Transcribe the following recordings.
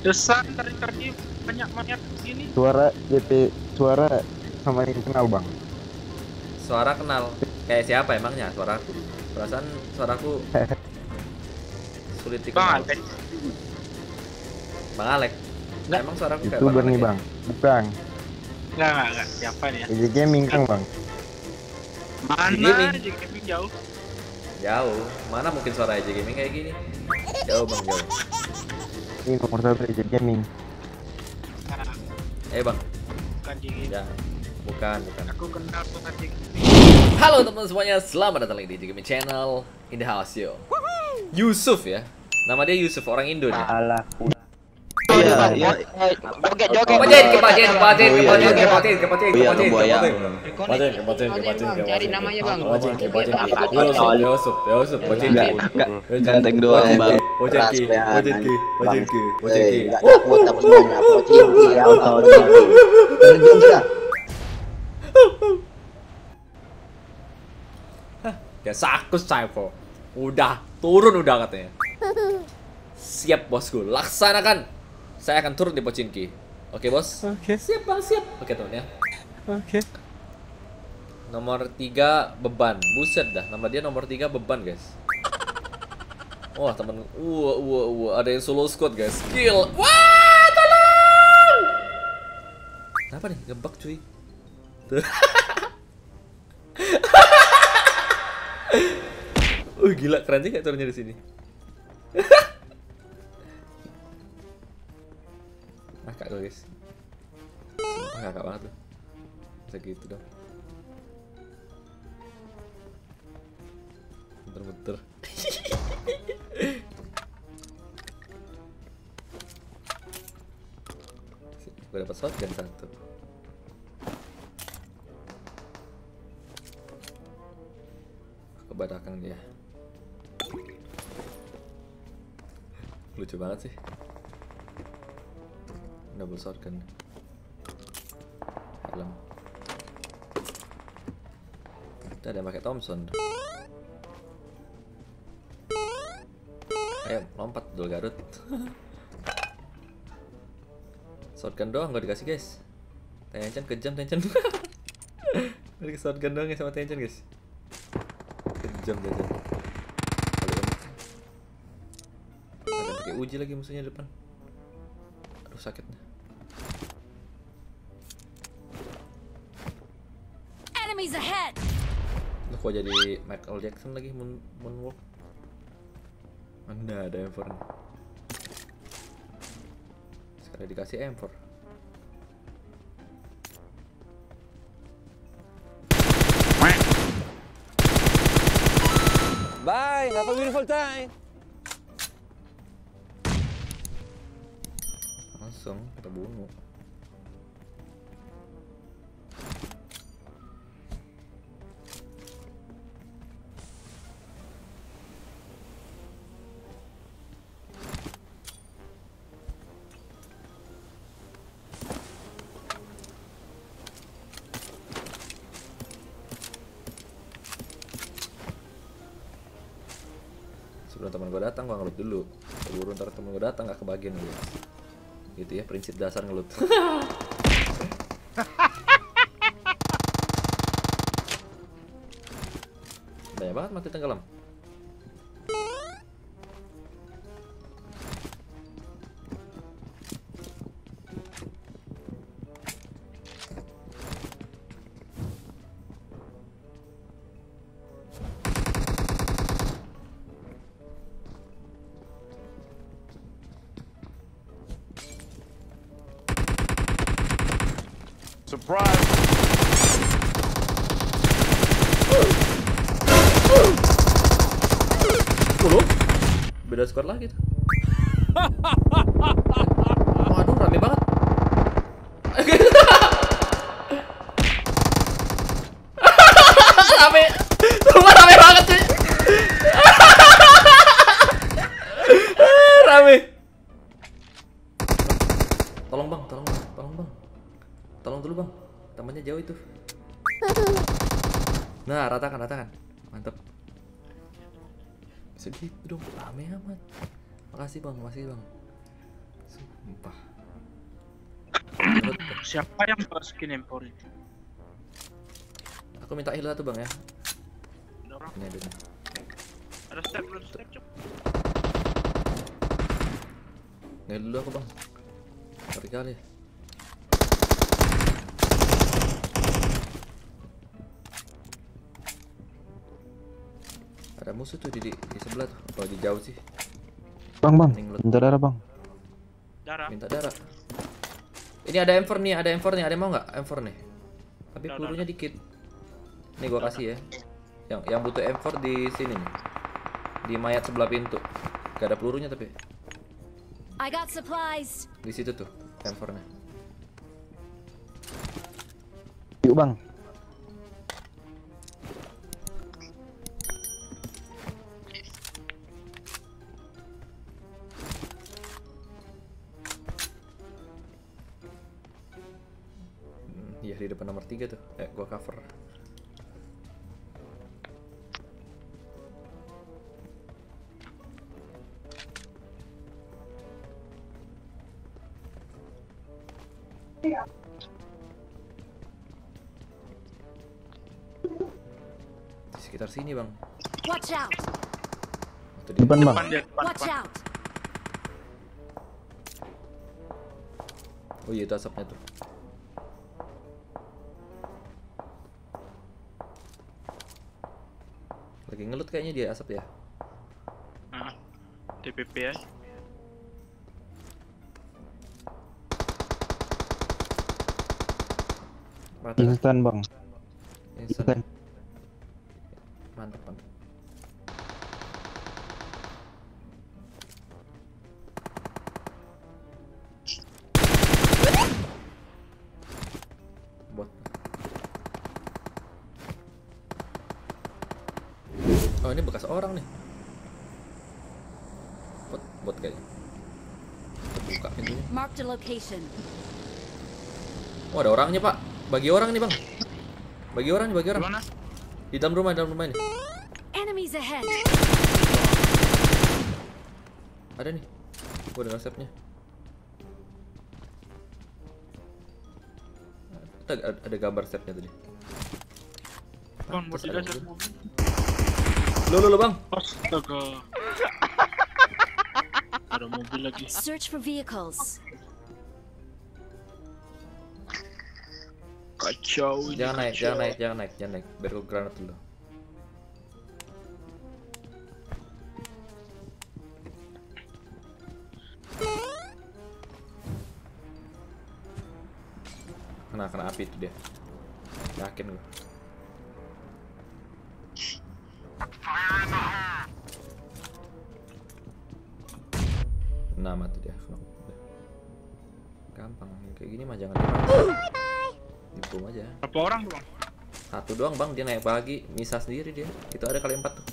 Desan dari tadi banyak gini. Suara JP, suara sama yang kenal bang. Suara kenal. Kayak siapa emangnya suaraku? Perasaan suaraku sulit Bang dikenal. Alek. Bang Alek. Nggak. Emang suaraku kayak YouTuber Bang nih Alek bang, bukan. Enggak. Siapa nih ya? EJ Gaming kan bang. Mana Gaming. aja gaming jauh. Jauh. Mana mungkin suara EJ Gaming kayak gini? Jauh bang, jauh. Ini nomor 1 EJ Gaming. Nah, Bang. bukan JG. Ya. Bukan. Aku kenal bukan JG. Halo teman-teman semuanya, selamat datang lagi di Gaming Channel in the house yo. Yusuf ya. Nama dia Yusuf, orang Indo nih. Alah. Iya. Joget. Cari namanya bang. Yusuf, Ganteng doang bang. Poceki. Ya sakus Cypher. Udah, turun udah katanya. Siap bosku, laksanakan. Saya akan turun di Pochinki. Oke bos? Oke. Siap bang, siap. Oke teman ya. Oke. Nomor 3 beban. Buset dah, nama dia nomor 3 beban guys. Wah temen, ada yang solo squad guys. Kill. Wah, tolong. Kenapa nih? Gebak cuy. Tuh. Gila, keren juga turunnya di sini. Kakak gue guys. Sumpah kakak banget tuh. Bisa gitu dong. Muter-muter. Gue dapat shotgun satu. Ke belakang dia. Lucu banget sih. Double shotgun. Helm. Kita ada yang pakai Thompson. Ayo lompat dul Garut. Shotgun doang gak dikasih guys. Tension kejam Tension. Dikasih shotgun doang ya sama Tension guys. Kejam Tension. Ada pakai uji lagi musuhnya depan. Aduh sakitnya. Enemies ahead. Loh kok jadi Michael Jackson lagi moonwalk. Mana ada M4 nih. Sekali dikasih M4. Bye, have a beautiful time. Langsung kita bunuh. Sebelum teman gue datang, gue ngelut dulu. Keburu ntar temen gue datang gak kebagian gue. Gitu ya prinsip dasar ngelut. Banyak banget mati tenggelam. Surprise. Beda skor lagi tuh. Waduh rame banget. Rame. Sumpah rame banget sih. Rame. Tolong bang. Tolong dulu bang. Temannya jauh itu. Nah, ratakan. Mantap. Segitu dong, rame amat. Makasih bang. Sumpah. Siapa yang bawa skin M4 itu? Aku minta heal tuh bang ya. Ada orang. Ini ada nih. Ada step, belum step, cok. Heal dulu aku bang. Sorry kali. Ada musuh tuh di sebelah tuh. Apa lagi jauh sih? Bang, Mending lu minta darah bang. Darah. minta darah. Ini ada M4 nih, ada M4 nih. Ada yang mau nggak M4 nih? Tapi Udah, pelurunya udah. dikit. Nih gua kasih ya. Yang butuh M4 di sini nih. Di mayat sebelah pintu. Gak ada pelurunya tapi. I got supplies. Di situ tuh M4-nya. Yuk bang. Iya di depan nomor 3 tuh. Gua cover. Di sekitar sini bang. Watch out. Itu dia. Depan bang. Depan dia, depan, Watch depan. out. Oh iya itu asapnya tuh. Lagi ngelut kayaknya dia asap ya. Nah, TPP ya. Mata. Instan bang. Instan. Mantap mantap. Bot. Oh ini bekas orang nih. Bot kayaknya. Buka pintunya. Marked a location. Oh ada orangnya pak. Bagi orang nih bang. Bagi orang. Gimana? Di dalam rumah ini. Enemies ahead. Ada nih. Gua dengar stepnya. Ada gambar stepnya tadi. Bang, buat Terus ada digajar mobil. mobil. Lo bang. Astaga. Ada mobil lagi. Search for vehicles. Kacau ini. Jangan kacau. naik. Biar gua granat dulu. Kena api itu dia. Yakin gua. Nah, mati dia. Udah. Gampang kayak gini mah jangan dibom aja. Berapa orang tuh, Bang? Satu doang bang, dia naik bagi, misah sendiri dia. Itu ada kali 4 tuh.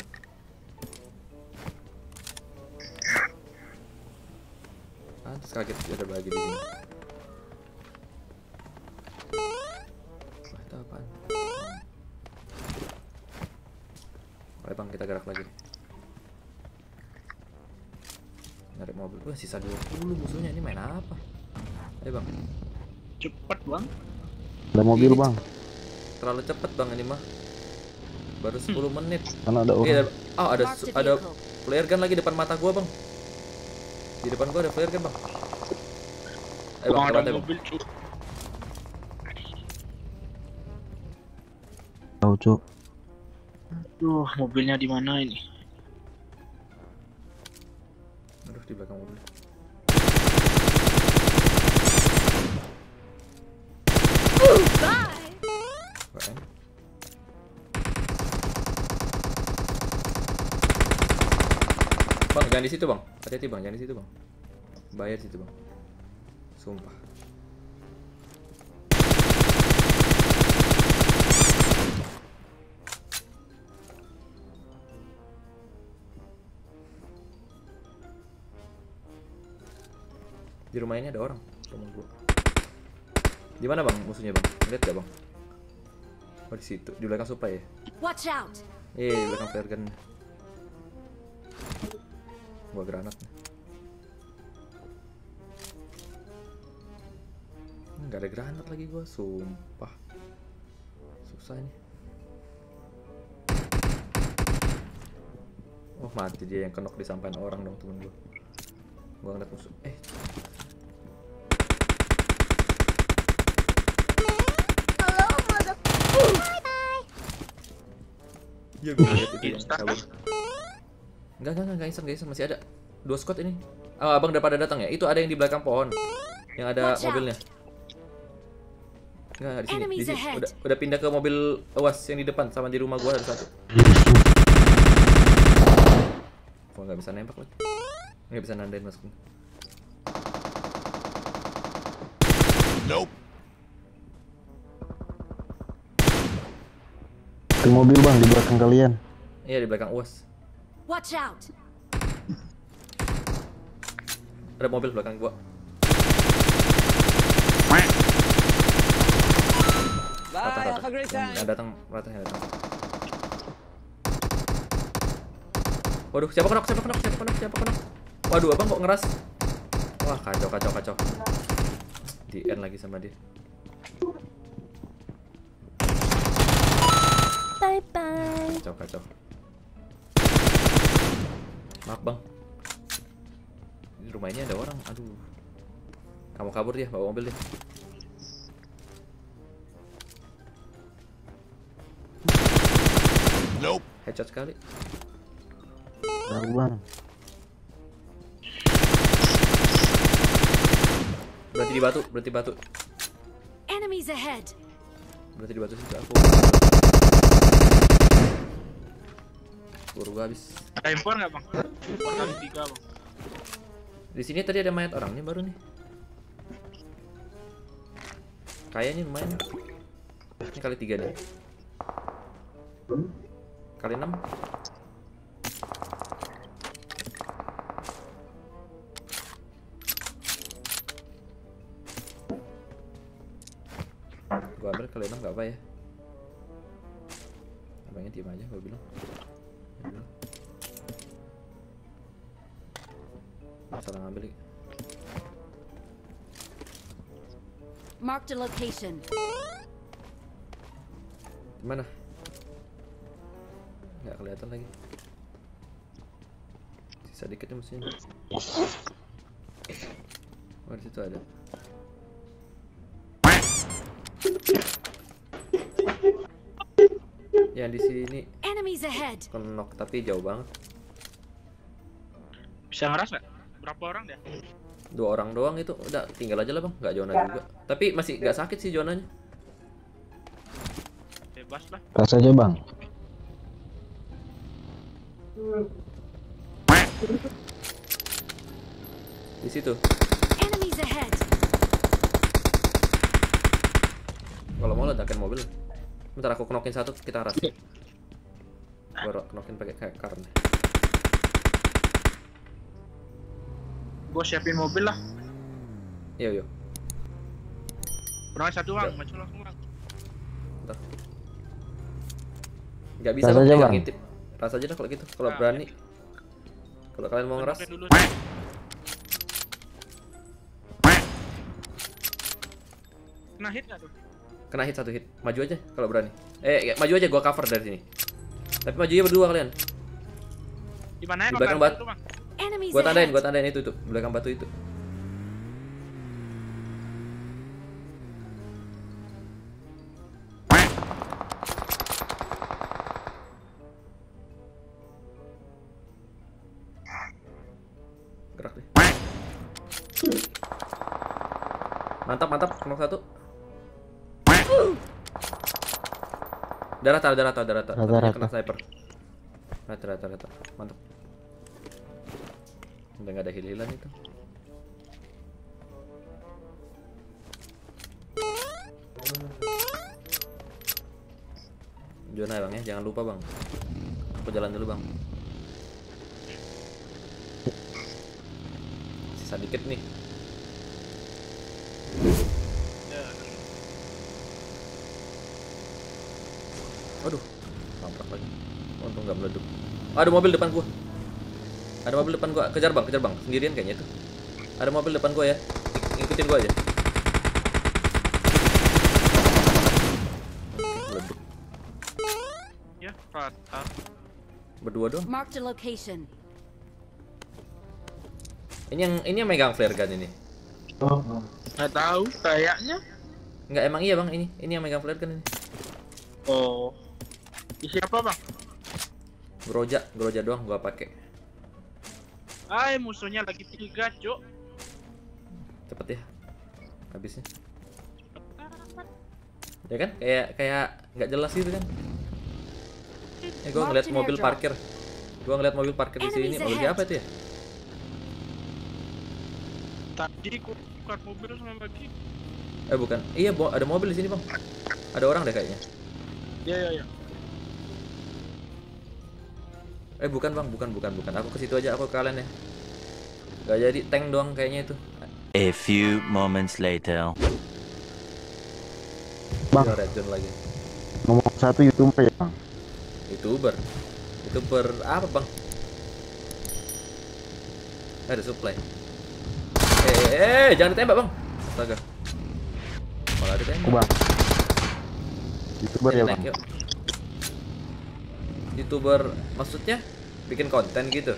Terus kaget ada bagi di sini. Wah, itu apaan? Ayo bang, kita gerak lagi. Narik mobil. Wah, sisa 20 musuhnya. Ini main apa? Ayo bang. Cepet, Bang. Ada mobil bang. Terlalu cepet bang ini mah. Baru 10 menit. Karena ada orang. Ada flare gun lagi depan mata gua bang. Di depan gua ada flare gun bang. Ayo bang, Bang, lewat ada ya bang. mobil, Cuk. Tahu cuk. Duh, mobilnya di mana ini? Aduh, di belakang mobil. Bye. Keren. Bang, jangan di situ bang. Hati-hati bang, jangan di situ bang. Bahaya di situ bang. Sumpah. Di rumah ini ada orang. Rumah gua. Di mana bang musuhnya bang? Lihat gak bang? Oh di situ, di belakang supply ya? Watch out. Di belakang flare gun. Gua granat. Gak ada granat lagi gua, sumpah. Susah ini. Oh mati dia, yang kenok disampaikan orang dong temen gua. Gua ngeliat musuh. Iya gue lihat itu yang kabur. Enggak instan, masih ada 2 squad ini. Oh, abang udah pada datang ya? Itu ada yang di belakang pohon. Yang ada mobilnya. Enggak di sini. Di sini. Udah pindah ke mobil awas yang di depan sama di rumah gua ada satu. Gua nggak bisa nembak lagi. Nggak bisa nandain masuknya. Nope. Ke mobil bang di belakang kalian. Iya di belakang UAS. Watch out. Ada mobil belakang gua. Bye, have a great time. Yang datang ratanya datang. Waduh, siapa kenok? Waduh, abang kok ngeras? Wah, kacau. Di end lagi sama dia. Bye. Kacau. Maaf bang. Ini rumah ini ada orang. Aduh. Kamu kabur dia, bawa mobil dia. Nope. Headshot sekali. Tahu bang. Berarti batu. Enemies ahead. Berarti di batu situ aku. Buru gua habis. Ada impor nggak bang? Impor kali 3 bang. Di sini tadi ada mayat orangnya baru nih. Kayaknya lumayan. Ini kali 3 nih. Kali 6. Gua ambil kali 6 gak apa ya. Abangnya diem aja gua bilang. Salah ngambil nih. Mark the location. Mana? Nggak kelihatan lagi. Sisa dikit nih mesinnya. Oh di situ ada. Yang di sini Enemies ahead. kenok tapi jauh banget. Bisa ngeras nggak? Berapa orang deh? 2 orang doang itu udah tinggal aja lah bang, nggak zona juga. Tapi masih nggak sakit sih zonanya. Bebas lah. Ras aja bang. Di situ. Enemies ahead. Kalau mau ledakin mobil. Bentar aku knokin satu, kita ras. Baru knokin pakai car nih. Gua siapin mobil lah. Yo. Pernah satu bang, maju langsung bang. Bentar. Nggak bisa Ras bang, aja, pegang Bang. intip. Ras aja dah kalau gitu, kalau Nah, berani. Kalau kalian mau ngeras, Dulu. Kena hit nggak tuh? kena hit 1 hit. Maju aja kalau berani. Maju aja gua cover dari sini. Tapi majunya berdua kalian. Di mana ya? Di belakang batu batu. bang? Enemies Gua ahead. tandain itu tuh, belakang batu itu. Gerak deh. Mantap, knock 1. Rata. Rata. Kena sniper. Rata. Mantap. Udah nggak ada heal-healan itu. Zona ya bang ya, jangan lupa bang. Aku jalan dulu bang. Sisa dikit nih. Waduh, nabrak lagi. Untung nggak meleduk. Ada mobil depan gua. Kejar bang. Sendirian kayaknya itu. Ada mobil depan gua ya. Ikutin gua aja. Patah. Berdua doang. Marked a location. Ini yang megang flare gun ini. Nggak tahu, kayaknya. Enggak, emang iya bang, ini yang megang flare gun ini. Oh. Isi apa bang? Groja doang gua pakai. Musuhnya lagi 3, Cuk. Cepet ya. Habisnya. Ya kan? Kayak nggak jelas gitu kan. Gua ngeliat mobil parkir. Di sini. Mobil siapa itu ya? Tadi bukan mobil sama lagi. Bukan. Iya, ada mobil di sini, Bang. Ada orang deh kayaknya. Iya. Bukan, Bang. Bukan. Aku ke situ aja, aku ke kalian ya. Gak jadi, tank doang kayaknya itu. A few moments later. Bang, Iya, red zone lagi. nomor 1 YouTuber ya bang. YouTuber apa, Bang? Ada supply. Jangan ditembak, Bang. Astaga. Malah ditembak. Aku bang. YouTuber ya bang. Yuk. YouTuber maksudnya bikin konten gitu.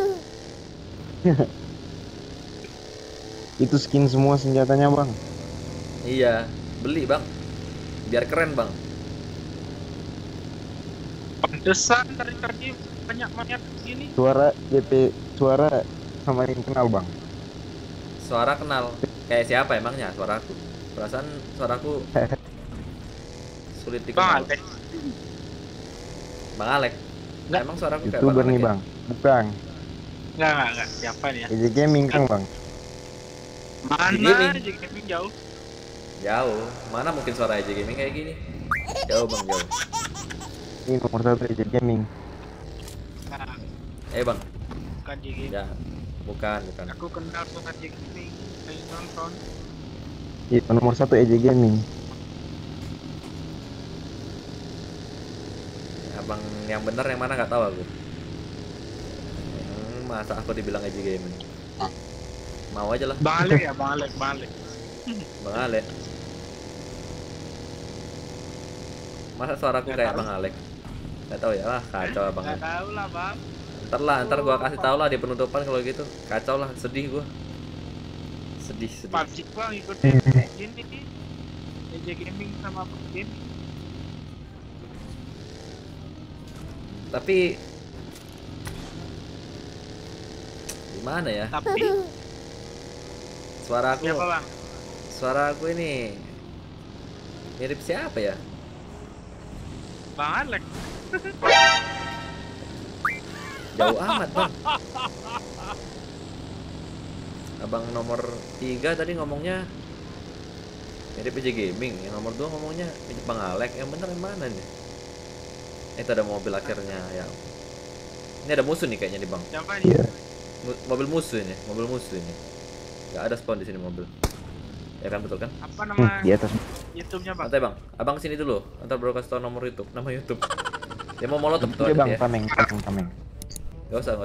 Itu skin semua senjatanya bang. Iya, beli, Bang. Biar keren, Bang. Pantesan dari tadi banyak mayat gini. Suara sama yang kenal bang. Suara kenal. Kayak siapa emangnya suaraku? Perasaan suaraku sulit Bang dikenal. Alek. Bang Alek. Nggak. Emang suaraku kayak YouTuber Bang nih Alek ya? bang. Bukan. Enggak. Siapa nih ya? EJ Gaming kan bang. Mana Gaming. aja gaming jauh. Jauh. Mana mungkin suara EJ Gaming kayak gini? Jauh, Bang, jauh. Ini nomor 1 EJ Gaming. Nah, Bang. bukan JG. Ya. Bukan. Aku kenal suka JG gaming. Saya nonton. Itu nomor 1 EJ Gaming. Abang yang bener yang mana nggak tahu aku. Masa aku dibilang EJ Gaming? Mau aja lah. Bang Alek ya, Bang Alek. Bang Alek. Masa suaraku Nggak kayak tahu. Bang Alek? Nggak tahu ya, lah kacau Bang Nggak Alek. tahu lah bang. Ntar gua kasih tahu lah di penutupan kalau gitu. Kacau lah, sedih gua. Sedih. PUBG bang ikutin ini JG gaming sama PUBG gaming. Tapi gimana ya? Tapi Suara siapa bang? aku ini mirip siapa ya? Bang Alek. Jauh amat, Bang. Abang nomor 3 tadi ngomongnya mirip EJ Gaming, yang nomor 2 ngomongnya mirip Bang Alek. Yang bener yang mana nih? Itu ada mobil akhirnya ya. Ini ada musuh nih kayaknya nih, Bang. Siapa nih? Iya. Mobil musuh ini. Gak ada spawn di sini mobil. Ya kan, betul kan? Apa nama Di atas. YouTube-nya bang? Santai, Bang. Abang kesini dulu. Ntar baru kasih tau nomor YouTube, nama YouTube. Dia mau molotov tuh Iya bang, ya. tameng. Gak usah.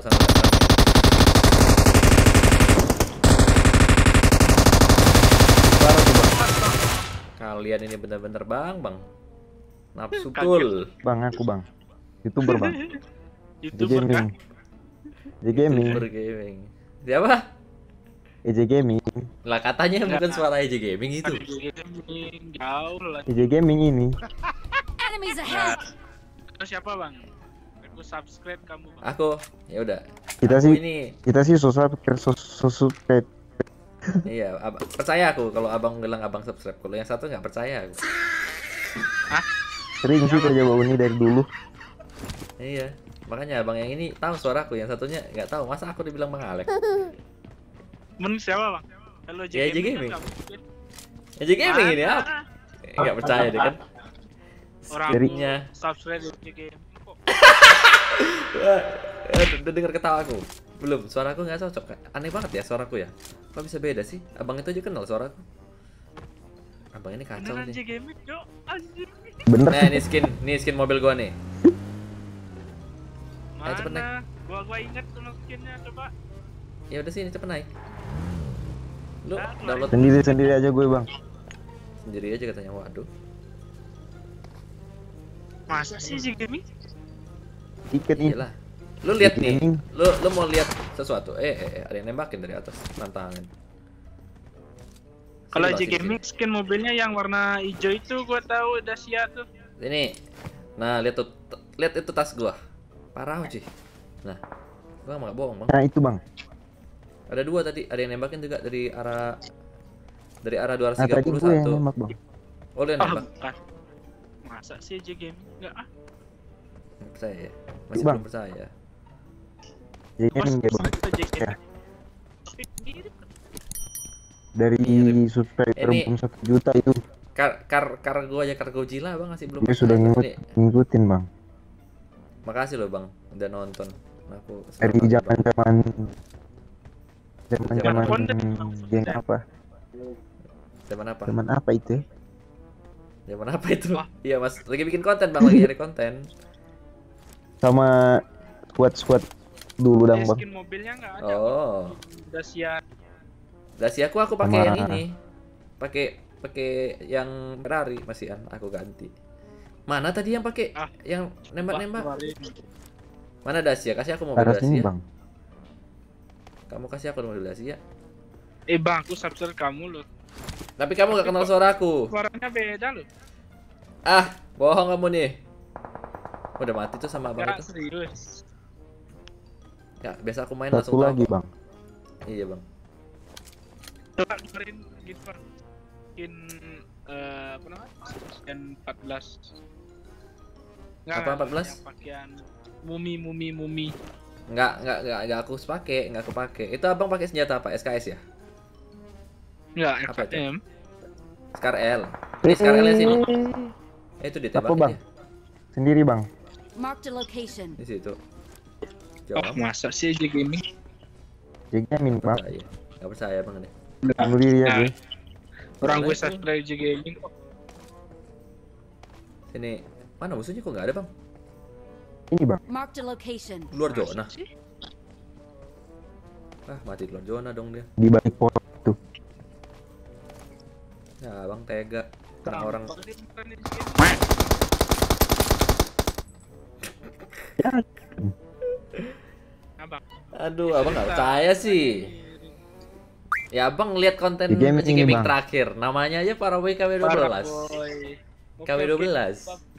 Suara tuh bang. Kalian ini bener-bener bang. Nafsu Kaget. full. Bang aku bang. YouTuber bang. EJ YouTuber kan? Gaming. EJ Gaming. Super gaming. Siapa? EJ Gaming. Lah katanya bukan Nggak. suara EJ Gaming itu. Ada JG gaming jauh lah. EJ Gaming ini. Enemies Nah, ahead! terus siapa bang? Aku subscribe kamu bang. Aku ya udah. Kita Aku sih ini subscribe. iya, percaya aku kalau abang bilang abang subscribe. Kalau yang satu nggak percaya aku. Sering sih kerja bau ini dari dulu. Iya. Makanya abang yang ini tahu suaraku, yang satunya nggak tahu. Masa aku dibilang Bang Alek? Men siapa bang? Kalau Ya, JG JG gaming. gaming kan nggak mungkin. EJ Gaming ini Mana? apa? Nggak percaya deh kan? Orang Skripnya. subscribe JG gaming kok. Udah denger ketawa aku? Belum, suaraku nggak cocok. Aneh banget ya suaraku ya. Kok bisa beda sih? Abang itu aja kenal suaraku. Abang ini kacau Beneran nih. JG gaming cok. Anjir. Bener. Nah, ini skin mobil gua nih. Ayo, cepet naik. Mana? Gua inget sama skinnya coba. Ya udah sini cepet naik. Lu Nah, download Sendiri aja gue bang. sendiri aja katanya. Waduh. Masa sih JG gaming? Tiket ini. Iyalah. Lu lihat nih. Gaming. Lu mau lihat sesuatu? Ada yang nembakin dari atas tantangan. Kalau Sini, J Bang, sini, Gaming skin mobilnya yang warna hijau itu gua tahu Dacia tuh. sini. Ini. Nah, lihat tuh, lihat itu tas gua. Parah sih. Nah, gua nggak bohong, Bang. Nah itu bang. Ada dua tadi, ada yang nembakin juga dari arah Nah tadi gue yang 231. nembak bang. Oh, dia Ah, nembak. bukan. Masa sih J Gaming? Enggak ah. Nggak percaya ya? Masih Bang. belum percaya. Jadi kan Mas, dia bang. itu J Ya. Gaming. Tapi mirip. Dari Mirip. subscriber Ini- 1 juta itu Kargo aja Kargo Jila Bang masih belum dia sudah percaya. Nih, ngikutin bang. makasih loh Bang udah nonton. Aku Dari senang banget, Bang. zaman konten. geng apa? Zaman apa? Zaman apa itu? Zaman apa itu? Wah. Iya Mas, lagi bikin konten Bang, lagi nyari konten. Sama squad dulu dong bang. Skin mobilnya enggak ada. Oh, Dacia. Dacia aku pakai yang Sama- ini. Pakai yang Ferrari masihan aku ganti. Mana tadi yang pakai Ah. yang nembak-nembak? Wah, Mana Dacia? Kasih aku mobil Arah sini Dacia. bang. Kamu kasih aku mobil Dacia. Bang, aku subscribe kamu loh. Tapi kamu gak kenal suaraku. Suaranya beda loh. Ah, bohong kamu nih. Udah mati tuh sama abang Enggak itu. serius. Ya, biasa aku main Satu langsung tahu lagi kok. bang. Iya, Bang. Coba dengerin gitu Bang. Skin apa namanya? Skin 14. Apa 14? Yang pakaian mumi. Enggak aku pakai. Itu abang pakai senjata apa? SKS ya? Enggak, Apa itu? FKM. Scar L. Ini Scar L sini. Itu Apa ditembakin bang? ya. Sendiri bang. Marked a location. Di situ. Oh, Jawab. masa sih J Gaming? Jamin bang. Percaya. Enggak percaya Bang nih. Bunuh diri ya gue. Orang gue Mana itu? subscribe J Gaming kok. Sini. Mana musuhnya kok enggak ada, Bang? Ini bang. Marked a location. Luar Masa zona. sih? Ah, mati luar zona dong dia. Di balik pohon tuh. Ya, Bang tega. Orang-orang Abang. aduh, abang nggak percaya sih. Ya abang lihat konten Di gaming ini, gaming Bang. terakhir. Namanya aja Paraboy KW12. KW12.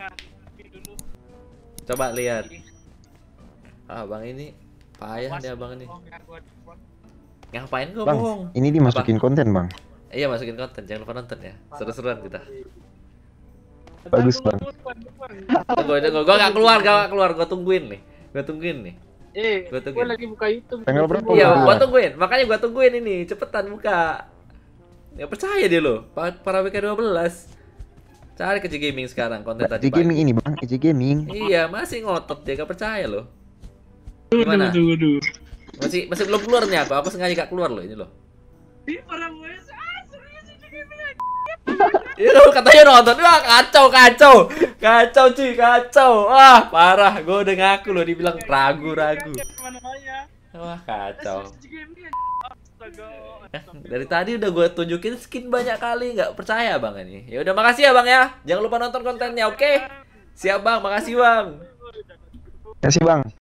Coba lihat. Ah, abang ini payah nih abang ini. Ngapain kok Bang, bohong? ini dimasukin konten bang. Iya, masukin konten. Jangan lupa nonton ya. Seru-seruan kita. Bagus, Bang. Tunggu. Gua nggak keluar. Gua tungguin nih. Gua tungguin. Gue lagi buka YouTube. Tanggal berapa? Iya, Bang? gua tungguin. Makanya gua tungguin ini. Cepetan buka. Nggak percaya dia loh. Para WK12. Cari ke J Gaming sekarang konten tadi. EJ Gaming pagi. ini bang. EJ Gaming. Iya, masih ngotot dia gak percaya loh. Gimana? Tunggu. Masih belum keluar nih aku. Aku sengaja gak keluar loh ini loh. Ih, orang gue serius J Gaming aja. Iya, katanya nonton. Wah, kacau cuy, kacau. Wah, parah. Gue udah ngaku loh dibilang ragu-ragu. Mana-mana. Wah, kacau. J Gaming aja. Astaga. Dari tadi udah gue tunjukin skin banyak kali, nggak percaya bang ini. Ya udah, makasih ya bang ya. Jangan lupa nonton kontennya, oke? Siap bang, makasih bang. Kasih bang.